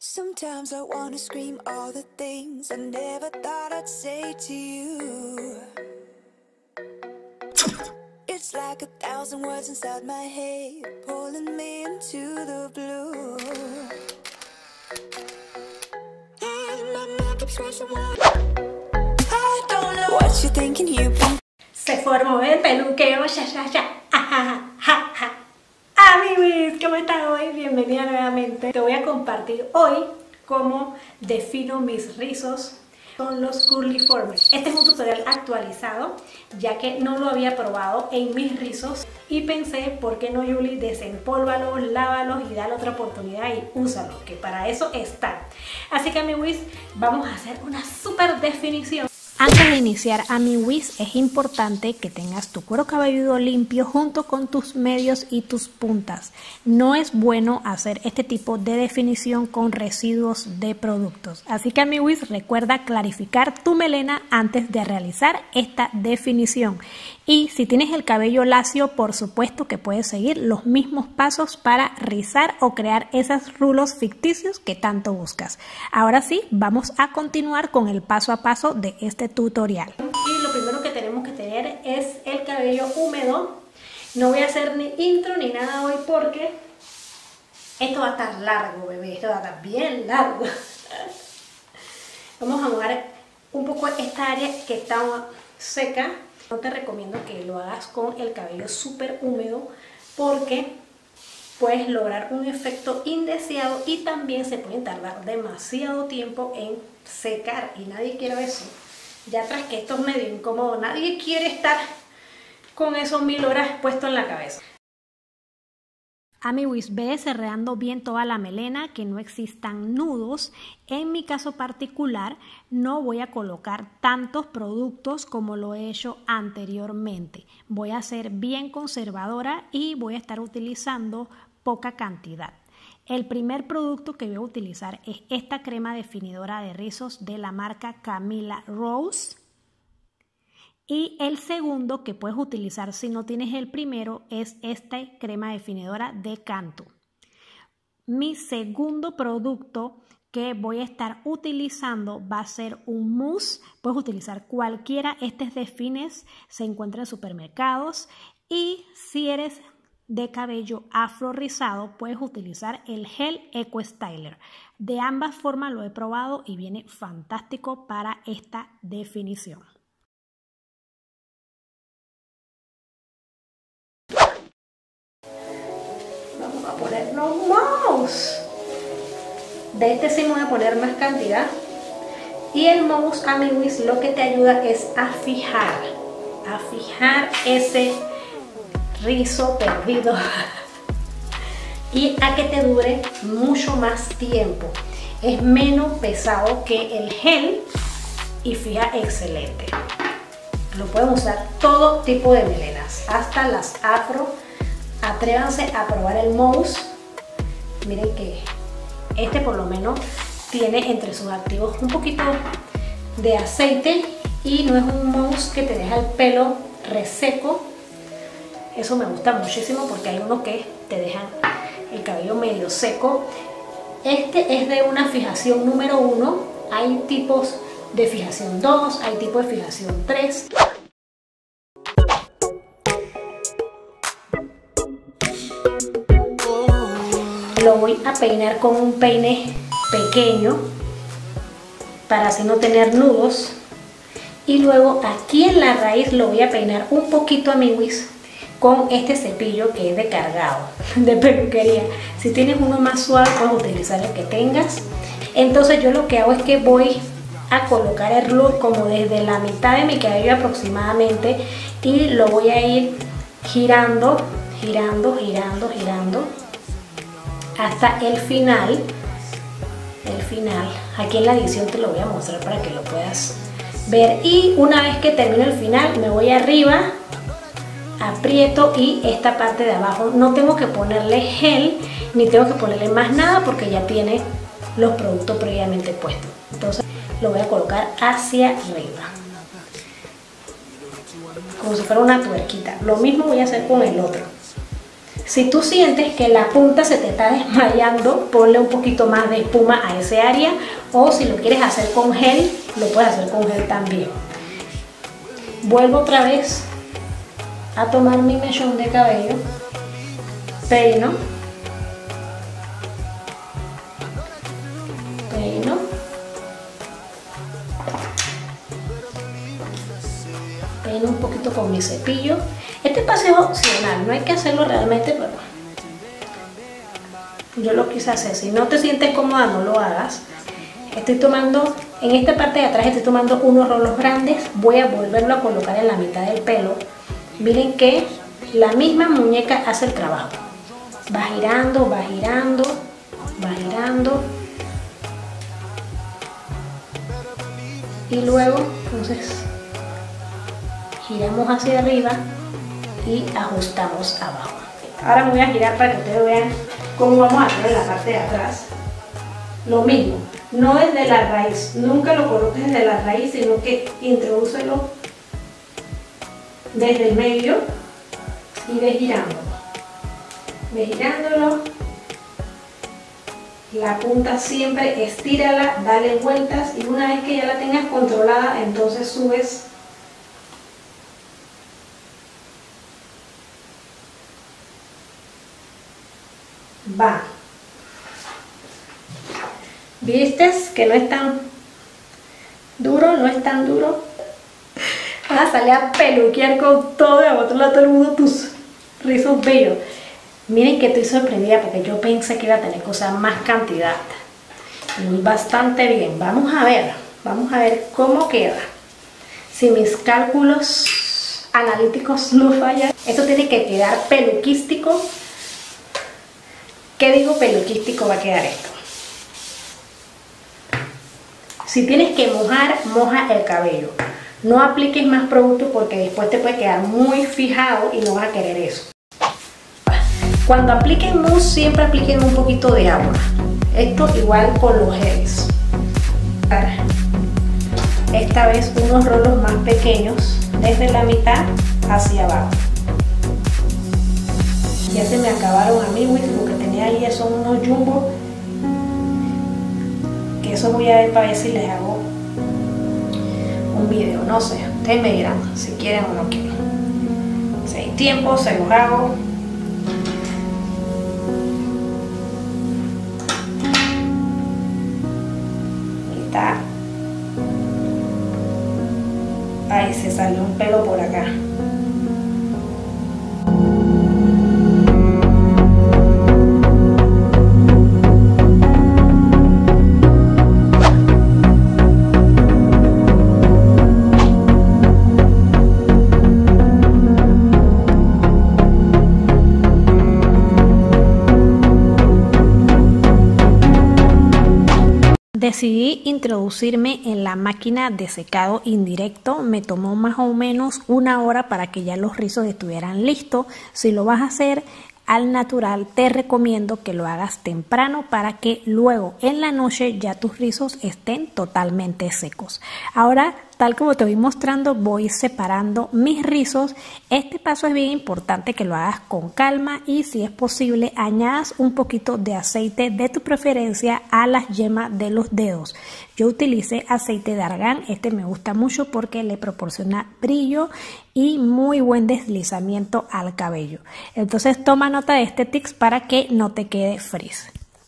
Sometimes I wanna scream all the things I never thought I'd say to you. It's like 1,000 words inside my head, pulling me into the blue. And my mind keeps racing wild. I don't know what you're thinking you've been. Se formó el peluqueo, Amiguis, ¿cómo estás hoy? Bienvenida nuevamente. Te voy a compartir hoy cómo defino mis rizos con los curliformes. Este es un tutorial actualizado, ya que no lo había probado en mis rizos y pensé, ¿por qué no, Yuli? Desempólvalos, lávalos y dale otra oportunidad y úsalos, que para eso están. Así que, amiguis, vamos a hacer una súper definición. Antes de iniciar, amiguis, es importante que tengas tu cuero cabelludo limpio junto con tus medios y tus puntas. No es bueno hacer este tipo de definición con residuos de productos. Así que, amiguis, recuerda clarificar tu melena antes de realizar esta definición. Y si tienes el cabello lacio, por supuesto que puedes seguir los mismos pasos para rizar o crear esos rulos ficticios que tanto buscas. Ahora sí, vamos a continuar con el paso a paso de este tutorial. Y lo primero que tenemos que tener es el cabello húmedo. No voy a hacer ni intro ni nada hoy porque esto va a estar largo, bebé. Esto va a estar bien largo. Vamos a mojar un poco esta área que está seca. No te recomiendo que lo hagas con el cabello súper húmedo porque puedes lograr un efecto indeseado y también se pueden tardar demasiado tiempo en secar y nadie quiere eso. Ya tras que esto es medio incómodo, nadie quiere estar con esos 1000 horas puesto en la cabeza. Amiguis, ve cerrando bien toda la melena, que no existan nudos. En mi caso particular no voy a colocar tantos productos como lo he hecho anteriormente. Voy a ser bien conservadora y voy a estar utilizando poca cantidad. El primer producto que voy a utilizar es esta crema definidora de rizos de la marca Camila Rose. Y el segundo que puedes utilizar si no tienes el primero es esta crema definidora de Cantu. Mi segundo producto que voy a estar utilizando va a ser un mousse. Puedes utilizar cualquiera, este es de Fines, se encuentra en supermercados. Y si eres de cabello afro rizado, puedes utilizar el gel Eco Styler. De ambas formas lo he probado y viene fantástico para esta definición. Vamos a ponernos mousse. De este sí me voy a poner más cantidad. Y el mousse, amiguis, lo que te ayuda es a fijar ese rizo perdido y a que te dure mucho más tiempo. Es menos pesado que el gel y fija excelente. Lo pueden usar todo tipo de melenas, hasta las afro. Atrévanse a probar el mousse. Miren que este por lo menos tiene entre sus activos un poquito de aceite y no es un mousse que te deja el pelo reseco. Eso me gusta muchísimo porque hay unos que te dejan el cabello medio seco. Este es de una fijación número 1. Hay tipos de fijación 2, hay tipos de fijación 3. Lo voy a peinar con un peine pequeño para así no tener nudos. Y luego aquí en la raíz lo voy a peinar un poquito, amiguis, con este cepillo que es de cargado, de peluquería. Si tienes uno más suave, puedes utilizar el que tengas. Entonces yo lo que hago es que voy a colocar el rulo como desde la mitad de mi cabello aproximadamente y lo voy a ir girando hasta el final. Aquí en la edición te lo voy a mostrar para que lo puedas ver. Y una vez que termine el final, me voy arriba, aprieto y esta parte de abajo no tengo que ponerle gel ni tengo que ponerle más nada porque ya tiene los productos previamente puestos. Entonces lo voy a colocar hacia arriba como si fuera una tuerquita. Lo mismo voy a hacer con el otro. Si tú sientes que la punta se te está desmayando, ponle un poquito más de espuma a ese área, o si lo quieres hacer con gel, lo puedes hacer con gel también. Vuelvo otra vez a tomar mi mechón de cabello, peino, peino un poquito con mi cepillo. Este paso es opcional, no hay que hacerlo realmente, pero yo lo quise hacer. Si no te sientes cómoda, no lo hagas. Estoy tomando, en esta parte de atrás estoy tomando unos rolos grandes, voy a volverlo a colocar en la mitad del pelo. Miren que la misma muñeca hace el trabajo. Va girando, va girando, va girando. Y luego, entonces, giramos hacia arriba y ajustamos abajo. Ahora me voy a girar para que ustedes vean cómo vamos a hacer en la parte de atrás. Lo mismo, no desde la raíz, nunca lo coloques desde la raíz, sino que introdúcelo desde el medio y ve girándolo. Ve girándolo. La punta siempre estírala, dale vueltas y una vez que ya la tengas controlada, entonces subes va. ¿Viste que no es tan duro? No es tan duro. Vas a salir a peluquear con todo y a botarle a todo el mundo tus rizos bellos. Miren que estoy sorprendida porque yo pensé que iba a tener cosas más cantidad. Y bastante bien. Vamos a ver cómo queda. Si mis cálculos analíticos no fallan, esto tiene que quedar peluquístico. ¿Qué digo peluquístico va a quedar esto? Si tienes que mojar, moja el cabello. No apliques más producto porque después te puede quedar muy fijado y no vas a querer eso. Cuando apliquen mousse, siempre apliquen un poquito de agua. Esto igual con los geles. Esta vez unos rolos más pequeños desde la mitad hacia abajo. Ya se me acabaron a mí, lo que tenía ahí son unos jumbo, que eso voy a ver para ver si les hago un video, no sé, ustedes me dirán si quieren o no quieren. Si hay tiempo, se los hago. Ahí está. Ahí se salió un pelo por acá. Decidí introducirme en la máquina de secado indirecto. Me tomó más o menos 1 hora para que ya los rizos estuvieran listos. Si lo vas a hacer al natural, te recomiendo que lo hagas temprano para que luego en la noche ya tus rizos estén totalmente secos. Ahora, tal como te voy mostrando, voy separando mis rizos. Este paso es bien importante que lo hagas con calma y si es posible añadas un poquito de aceite de tu preferencia a las yemas de los dedos. Yo utilicé aceite de argán, este me gusta mucho porque le proporciona brillo y muy buen deslizamiento al cabello. Entonces toma nota de este tip para que no te quede frizz.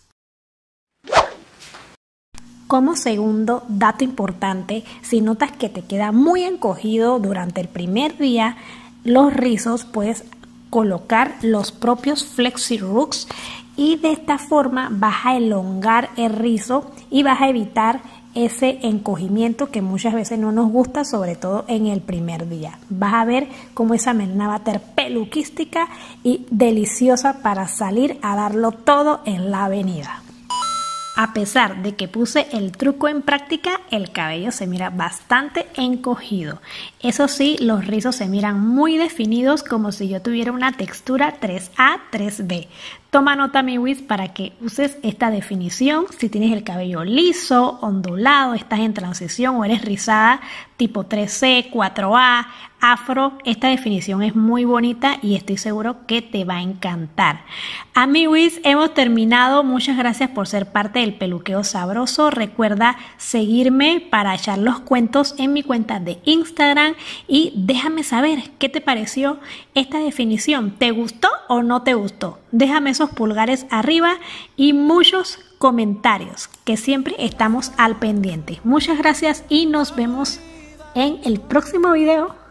Como segundo dato importante, si notas que te queda muy encogido durante el primer día los rizos, puedes colocar los propios Flexi Roots y de esta forma vas a elongar el rizo y vas a evitar ese encogimiento que muchas veces no nos gusta, sobre todo en el primer día. Vas a ver cómo esa melena va a estar peluquística y deliciosa para salir a darlo todo en la avenida. A pesar de que puse el truco en práctica, el cabello se mira bastante encogido. Eso sí, los rizos se miran muy definidos, como si yo tuviera una textura 3A, 3B. Toma nota, mi Wiz, para que uses esta definición. Si tienes el cabello liso, ondulado, estás en transición o eres rizada tipo 3C, 4A, afro, esta definición es muy bonita y estoy seguro que te va a encantar. A mi Wiz, hemos terminado. Muchas gracias por ser parte del Peluqueo Sabroso. Recuerda seguirme para echar los cuentos en mi cuenta de Instagram y déjame saber qué te pareció esta definición. ¿Te gustó o no te gustó? Déjame esos pulgares arriba y muchos comentarios, que siempre estamos al pendiente. Muchas gracias y nos vemos en el próximo video.